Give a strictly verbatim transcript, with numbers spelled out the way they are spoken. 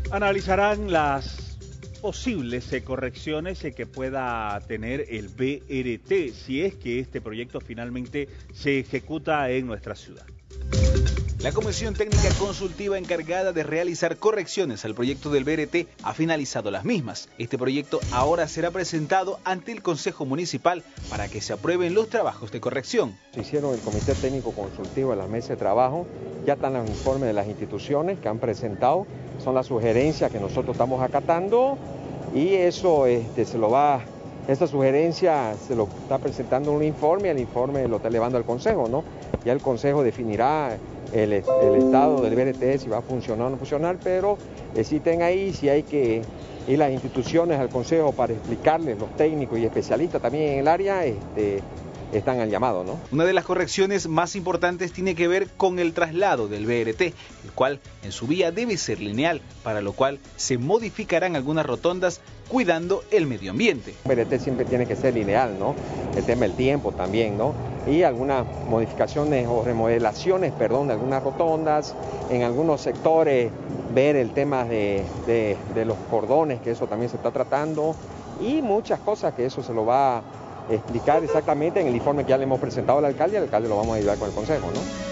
Analizarán las posibles eh, correcciones eh, que pueda tener el B R T si es que este proyecto finalmente se ejecuta en nuestra ciudad. La Comisión Técnica Consultiva encargada de realizar correcciones al proyecto del B R T ha finalizado las mismas. Este proyecto ahora será presentado ante el Consejo Municipal para que se aprueben los trabajos de corrección. Se hicieron el Comité Técnico Consultivo en las mesas de trabajo, ya están los informes de las instituciones que han presentado, son las sugerencias que nosotros estamos acatando y eso este, se lo va, esta sugerencia se lo está presentando un informe, el informe lo está elevando al Consejo, ¿no? Ya el Consejo definirá El, el estado del B R T, si va a funcionar o no funcionar, pero existen ahí si hay que ir las instituciones al Consejo para explicarles, los técnicos y especialistas también en el área, este, están al llamado, ¿no? Una de las correcciones más importantes tiene que ver con el traslado del B R T, el cual en su vía debe ser lineal, para lo cual se modificarán algunas rotondas cuidando el medio ambiente. El B R T siempre tiene que ser lineal, ¿no? El tema del tiempo también, ¿no? Y algunas modificaciones o remodelaciones, perdón, de algunas rotondas, en algunos sectores ver el tema de, de, de los cordones, que eso también se está tratando, y muchas cosas que eso se lo va a explicar exactamente en el informe que ya le hemos presentado al alcalde, y al alcalde lo vamos a ayudar con el consejo, ¿no?